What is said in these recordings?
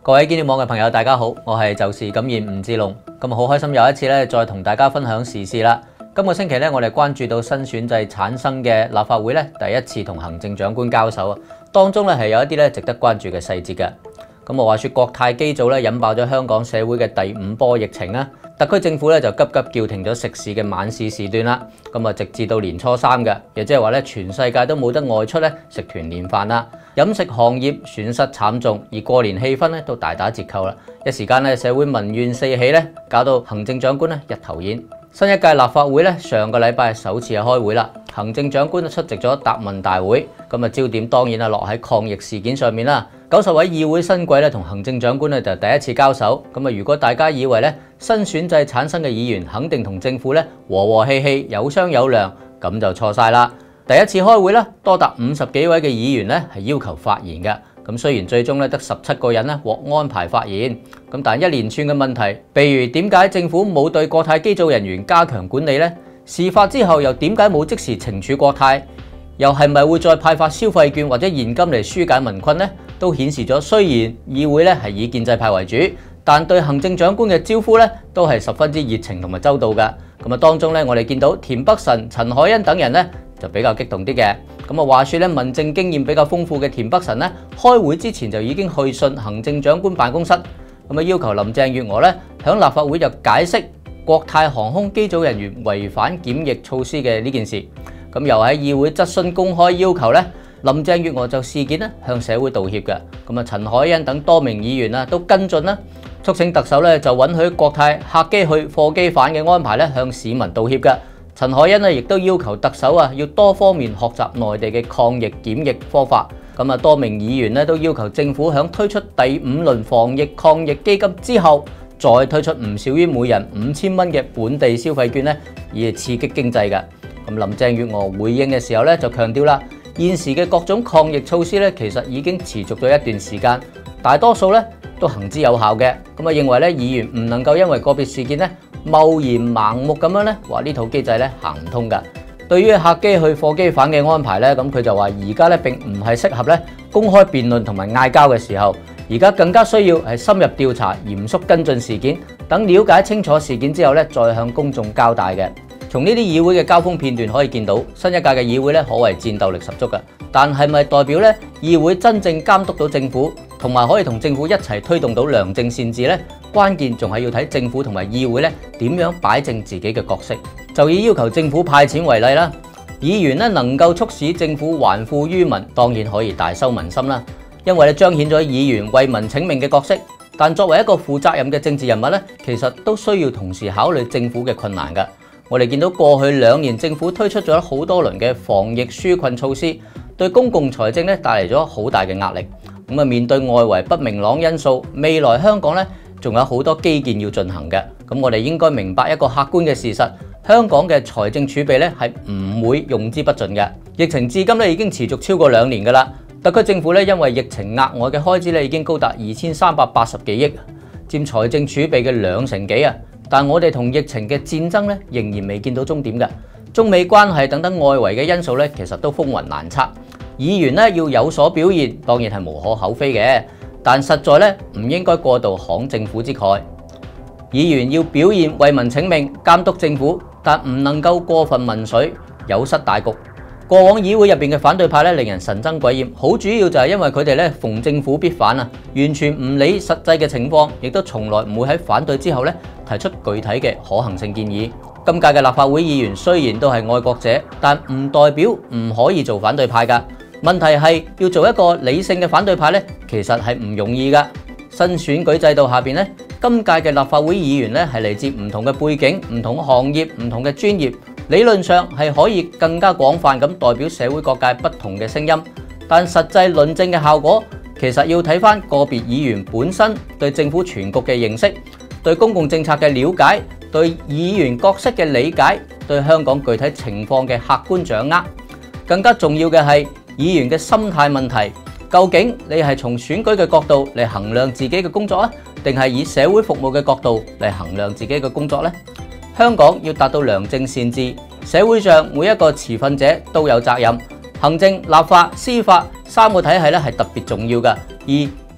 各位堅料網嘅朋友，大家好，我係就事感染吳志龍。咁好開心有一次咧，再同大家分享時事啦。今個星期咧，我哋關注到新選制產生嘅立法會咧，第一次同行政長官交手啊，當中咧係有一啲咧值得關注嘅細節嘅。咁話說國泰機組咧引爆咗香港社會嘅第5波疫情啦，特區政府咧就急急叫停咗食肆嘅晚市時段啦。直至到年初3嘅，亦即係話咧全世界都冇得外出咧食團年飯啦。飲食行業損失慘重，而過年氣氛咧都大打折扣啦。一時間咧社會民怨四起咧，搞到行政長官咧一頭煙。新一屆立法會咧上個禮拜首次開會啦，行政長官出席咗答問大會，焦點當然係落喺抗疫事件上面啦。90位議會新貴咧同行政長官咧就第一次交手，如果大家以為咧新選制產生嘅議員肯定同政府咧和和氣氣有商有量，咁就錯晒啦。第一次開會咧，多達50幾位嘅議員咧係要求發言嘅，雖然最終咧得17個人咧獲安排發言，但一連串嘅問題，譬如點解政府冇對國泰機組人員加強管理呢？事發之後又點解冇即時懲處國泰？又係咪會再派發消費券或者現金嚟紓解民困呢？都顯示咗雖然議會咧係以建制派為主，但對行政長官嘅招呼咧都係十分之熱情同埋周到嘅。當中咧我哋見到田北辰、陳凱欣等人咧就比較激動啲嘅。話說咧民政經驗比較豐富嘅田北辰咧，開會之前就已經去信行政長官辦公室，要求林鄭月娥咧響立法會就解釋國泰航空機組人員違反檢疫措施嘅呢件事。又喺議會質詢公開要求咧，林鄭月娥就事件咧向社會道歉嘅。陳凱欣等多名議員都跟進啦，促請特首咧就允許國泰客機去貨機返嘅安排咧向市民道歉嘅。陳凱欣亦都要求特首要多方面學習內地嘅抗疫檢疫方法。多名議員都要求政府響推出第5輪防疫抗疫基金之後，再推出唔少於每人5000蚊嘅本地消費券咧，以刺激經濟嘅。林鄭月娥回應嘅時候咧就強調啦，現時嘅各種抗疫措施咧其實已經持續咗一段時間，大多數咧都行之有效嘅。認為咧議員唔能夠因為個別事件咧貿然盲目咁樣咧話呢套機制咧行唔通㗎。對於客機去貨機返嘅安排咧，佢就話而家咧並唔係適合咧公開辯論同埋嗌交嘅時候，而家更加需要係深入調查、嚴肅跟進事件，等了解清楚事件之後咧再向公眾交代嘅。從呢啲議會嘅交鋒片段可以見到，新一屆嘅議會咧可謂戰鬥力十足嘅。但係咪代表咧議會真正監督到政府，同埋可以同政府一齊推動到良政善治呢？關鍵仲係要睇政府同埋議會咧點樣擺正自己嘅角色。就以要求政府派錢為例啦，議員咧能夠促使政府還富於民，當然可以大收民心啦，因為咧彰顯咗議員為民請命嘅角色。但作為一個負責任嘅政治人物咧，其實都需要同時考慮政府嘅困難㗎。我哋見到過去2年政府推出咗好多輪嘅防疫紓困措施，對公共財政咧帶嚟咗好大嘅壓力。面對外圍不明朗因素，未來香港咧仲有好多基建要進行嘅。我哋應該明白一個客觀嘅事實，香港嘅財政儲備咧係唔會用之不盡嘅。疫情至今咧已經持續超過2年㗎啦。特區政府咧因為疫情額外嘅開支咧已經高達2380幾億，佔財政儲備嘅2成幾啊。但我哋同疫情嘅戰爭咧，仍然未見到終點嘅。中美關係等等外圍嘅因素咧，其實都風雲難測。議員咧要有所表現，當然係無可厚非嘅，但實在咧唔應該過度慷政府之慨。議員要表現為民請命，監督政府，但唔能夠過分民粹，有失大局。過往議會入邊嘅反對派咧，令人神憎鬼厭，好主要就係因為佢哋咧逢政府必反啊，完全唔理實際嘅情況，亦都從來唔會喺反對之後咧提出具體嘅可行性建議。今屆嘅立法會議員雖然都係愛國者，但唔代表唔可以做反對派㗎。問題係要做一個理性嘅反對派咧，其實係唔容易㗎。新選舉制度下邊咧，今屆嘅立法會議員咧係嚟自唔同嘅背景、唔同行業、唔同嘅專業，理論上係可以更加廣泛咁代表社會各界不同嘅聲音。但實際論證嘅效果，其實要睇返個別議員本身對政府全局嘅認識、對公共政策嘅了解、對議員角色嘅理解、對香港具體情況嘅客觀掌握。更加重要嘅係議員嘅心態問題。究竟你係從選舉嘅角度嚟衡量自己嘅工作啊，定係以社會服務嘅角度嚟衡量自己嘅工作呢？香港要達到良政善治，社會上每一個持份者都有責任。行政、立法、司法3個體系咧係特別重要嘅，而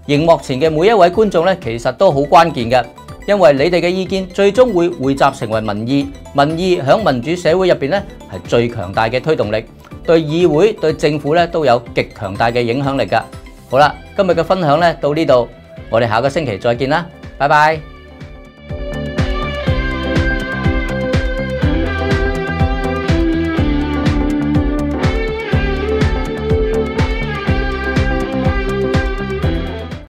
熒幕前嘅每一位觀眾咧，其實都好關鍵嘅，因為你哋嘅意見最終會匯集成為民意，民意喺民主社會入邊咧係最強大嘅推動力，對議會、對政府咧都有極強大嘅影響力㗎。好啦，今日嘅分享咧到呢度，我哋下個星期再見啦，拜拜。